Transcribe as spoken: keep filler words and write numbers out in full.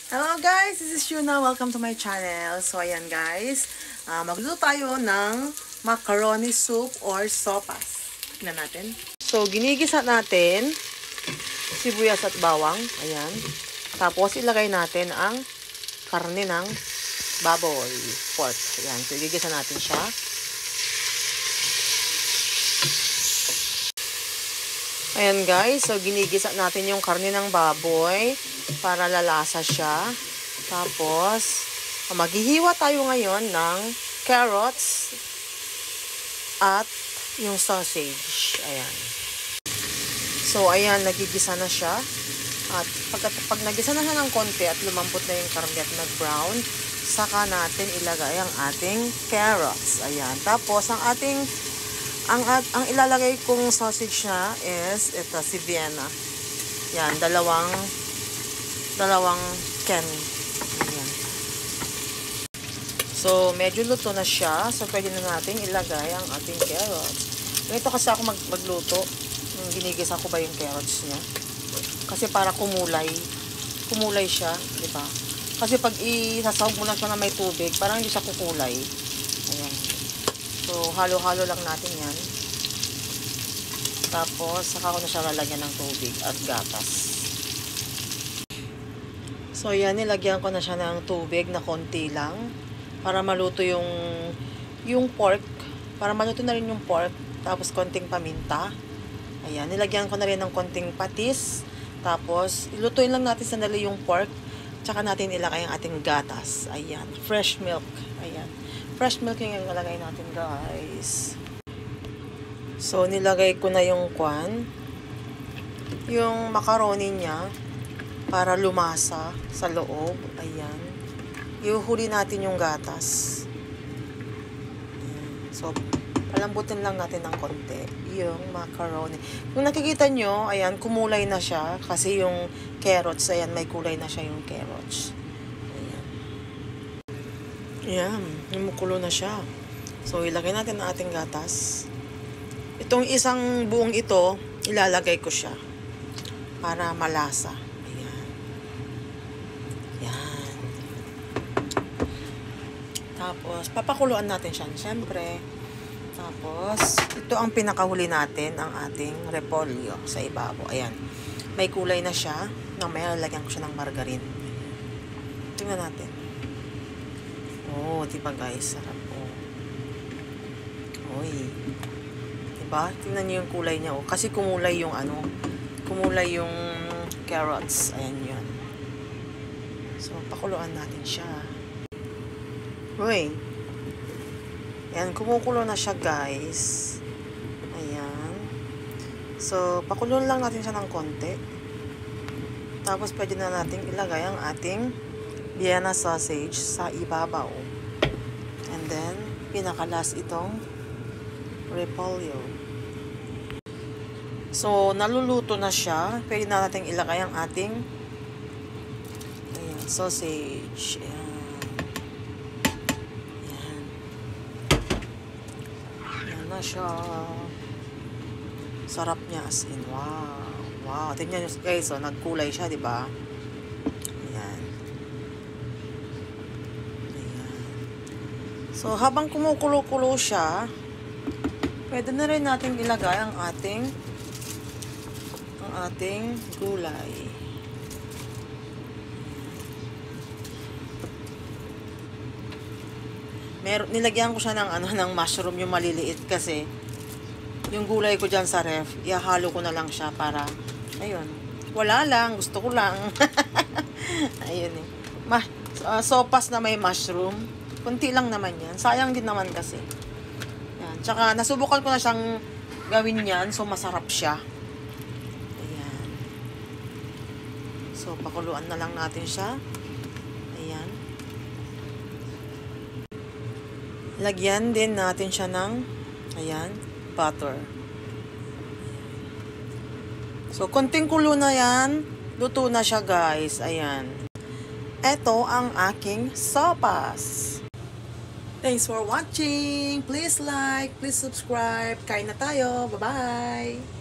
Hello guys, this is Yuna. Welcome to my channel. So ayan guys, uh, magluto tayo ng macaroni soup or sopas. Tignan natin. So ginigisa natin sibuyas at bawang. Ayan. Tapos ilagay natin ang karne ng baboy, pork. Ayan. So igigisa natin siya. Ayan guys, so ginigisa natin yung karne ng baboy para lalasa siya. Tapos, maghihiwa tayo ngayon ng carrots at yung sausage. Ayan. So, ayan, nagigisa na siya. At pag, pag nagisa na siya ng konti at lumambot na yung karne at nag-brown, saka natin ilagay ang ating carrots. Ayan. Tapos, ang ating Ang, ang ilalagay kong sausage na is ito, si Vienna. Yan, dalawang dalawang can. Yan. So, medyo luto na siya. So, pwede na natin ilagay ang ating carrots. Ganito kasi ako mag magluto. Ginigisa ko ba yung carrots niya? Kasi para kumulay. Kumulay siya, di ba? Kasi pag isasawag mo lang siya na may tubig, parang hindi siya kukulay. Ayan. So, halo-halo lang natin yan. Tapos, saka ko na siya lalagyan ng tubig at gatas. So, yan. Nilagyan ko na siya ng tubig na konti lang. Para maluto yung, yung pork. Para maluto na rin yung pork. Tapos, konting paminta. Ayan. Nilagyan ko na rin ng konting patis. Tapos, ilutuin lang natin sandali yung pork. Tsaka natin ilagay ang ating gatas. Ayan. Fresh milk. Ayan. Fresh milk yung ilalagay natin, guys. So, nilagay ko na yung kwan. Yung macaroni niya. Para lumasa sa loob. Ayan. Iuhuli natin yung gatas. Ayan. So, palambutin lang natin ng konti. Yung macaroni. Kung nakikita nyo, ayan, kumulay na siya. Kasi yung carrots, ayan, may kulay na siya yung carrots. Ayan, yumukulo na siya. So, ilagay natin ang ating gatas. Itong isang buong ito, ilalagay ko siya. Para malasa. Ayan. Ayan. Tapos, papakuluan natin siya. Siyempre. Tapos, ito ang pinakahuli natin, ang ating repolyo sa ibabaw. Ayan. May kulay na siya. Mamaya, lalagyan ko siya ng margarine. Tingnan natin. Oh, diba guys? Sarap po. Oh. Oy. Diba? Tingnan niyo yung kulay niya. Oh. Kasi kumulay yung ano. Kumulay yung carrots. Ayan yun. So, pakuluan natin siya. Uy. Ayan, kumukulo na siya guys. Ayan. So, pakuluan lang natin siya ng konti. Tapos, pwede na natin ilagay ang ating Vienna sausage sa ibabaw. And then, pinakalas itong repolyo. So, naluluto na siya. Pwede na natin ilagay ang ating ayan, sausage. Ayan. Ayan. Ayan na siya. Sarap niya as in. Wow. Wow. Tingnan nyo guys. So, nagkulay siya, diba? So, habang kumukulo-kulo siya, pwede na rin natin ilagay ang ating ang ating gulay. Mer nilagyan ko siya ng ano ng mushroom yung maliliit kasi yung gulay ko diyan sa ref, ihahalo ko na lang siya para ayun. Wala lang, gusto ko lang. Ayun eh. Ma uh, sopas na may mushroom. Kunti lang naman yan. Sayang din naman kasi. Yan. Tsaka, nasubukan ko na siyang gawin yan. So, masarap siya. Ayan. So, pakuluan na lang natin siya. Ayan. Lagyan din natin siya ng, ayan, butter. So, konting kulo na yan. Luto na siya, guys. Ayan. Ito ang aking sopas. Thanks for watching. Please like, please subscribe. Kain na tayo. Bye-bye.